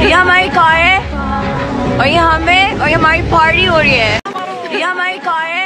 ये हमारी कार है और ये हमें और ये हमारी पार्टी हो रही है। ये हमारी कार है।